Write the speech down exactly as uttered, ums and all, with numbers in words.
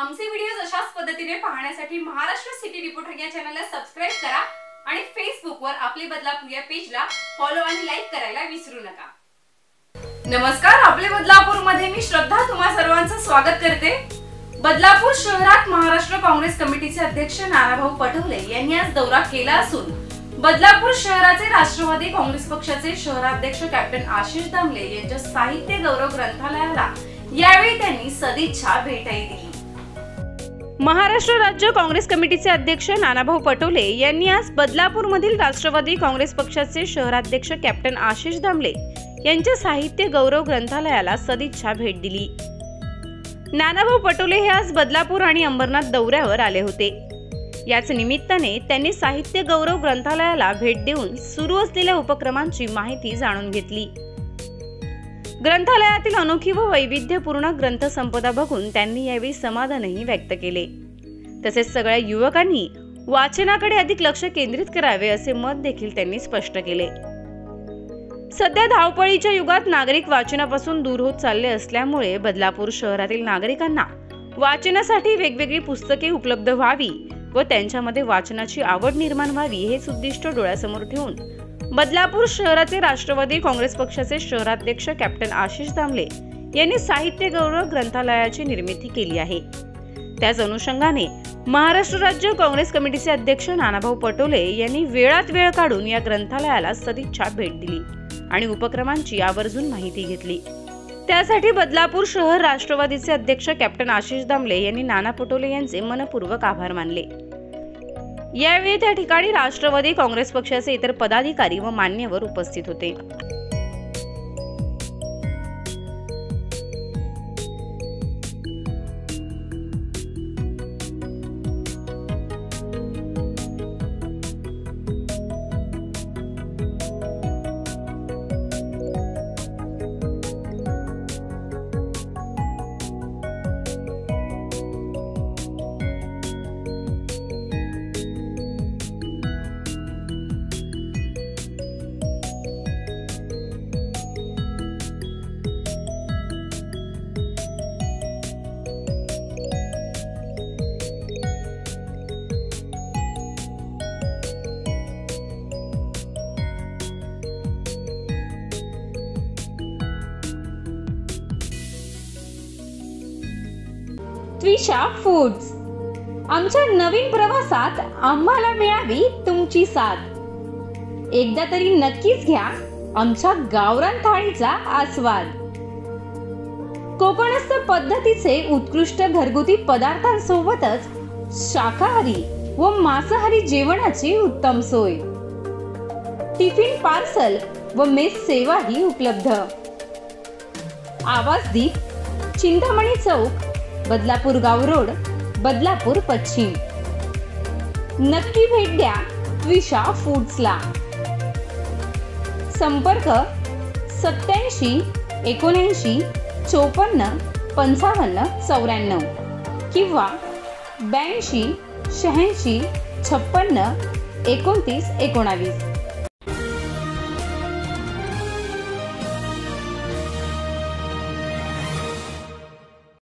आमचे व्हिडिओज अशाच पद्धतीने पाहण्यासाठी महाराष्ट्र सिटी रिपोर्टर या चॅनलला सबस्क्राइब करा आणि फेसबुकवर आपले बदलापूर या पेजला फॉलो आणि लाईक करायला विसरू नका। नमस्कार, आपले बदलापूर मध्ये मी श्रद्धा तुम्हा सर्वांचं स्वागत करते। बदलापूर शहरात महाराष्ट्र काँग्रेस कमिटीचे अध्यक्ष नानाभाऊ पटोले यांनी आज दौरा केला असून बदलापूर शहराचे राष्ट्रवादी काँग्रेस पक्षाचे शहराध्यक्ष कॅप्टन आशिष दामले यांच्या साहित्य गौरव ग्रंथालयाला यावेळी त्यांनी सदिच्छा भेटही दिली। महाराष्ट्र राज्य काँग्रेस कमिटीचे अध्यक्ष नानाभाऊ पटोले यांनी आज बदलापूर मधील राष्ट्रवादी काँग्रेस पक्षाचे शहराध्यक्ष कॅप्टन आशिष दामले यांच्या साहित्य गौरव ग्रंथालयाला सदिच्छा भेट दिली। नानाभाऊ पटोले हे आज बदलापूर आणि अंबरनाथ दौऱ्यावर आले होते। याच निमित्ताने त्यांनी साहित्य गौरव ग्रंथालयाला भेट देऊन सुरू असलेल्या उपक्रमांची माहिती जाणून घेतली। ग्रंथालयातील अनोखी व वैविध्यपूर्ण ग्रंथसंपदा बघून त्यांनी यावेळी समाधानही व्यक्त केले। तसेच सगळ्या युवकांनी वाचनाकडे अधिक लक्ष केंद्रित करावे असे मत देखील त्यांनी स्पष्ट केले। सध्या धावपळीच्या युगात नागरिक वाचनापासून दूर होत चालले असल्यामुळे बदलापूर शहरातील नागरिकांना वाचनासाठी वेगवेगळी पुस्तके उपलब्ध व्हावी व त्यांच्यामध्ये वाचनाची आवड निर्माण व्हावी हेच उद्दिष्ट डोळ्यासमोर ठेवून बदलापूर शहराचे राष्ट्रवादी काँग्रेस पक्षाचे शहराध्यक्ष कॅप्टन आशिष दामले यांनी साहित्य गौरव ग्रंथालयाची निर्मिती केली आहे। त्याच अनुषंगाने महाराष्ट्र राज्य काँग्रेस कमिटीचे अध्यक्ष नानाभाऊ पटोले यांनी वेळात वेळ काढून या ग्रंथालयाला सदिच्छा भेट दिली आणि उपक्रमांची आवर्जून माहिती घेतली। त्यासाठी बदलापूर शहर राष्ट्रवादीचे अध्यक्ष कॅप्टन आशिष दामले यांनी नाना पटोले यांचे मनपूर्वक आभार मानले। यावेळी त्या ठिकाणी राष्ट्रवादी काँग्रेस पक्षाचे इतर पदाधिकारी व मान्यवर उपस्थित होते। त्विषा फूड्स, आमच्या नवीन प्रवासात आम्हाला मिळावी तुमची साथ। एकदा तरी नक्कीच घ्या आमच्या गावरान थाळीचा आस्वाद। कोकणस्थ पद्धतीचे उत्कृष्ट घरगुती पदार्थांसोबतच शाकाहारी व मांसाहारी जेवणाची उत्तम सोय। टिफिन पार्सल व मेस सेवाही उपलब्ध। आवाजदीप, चिंतामणी चौक, बदलापूर गाव रोड, बदलापूर पश्चिम। नक्की भेट द्या त्विषा फूड्सला। संपर्क सत्याऐंशी एकोणऐंशी चोपन्न पंचावन्न चौऱ्याण्णव किंवा ब्याऐंशी शहाऐंशी छप्पन्न एकोणतीस एकोणावीस।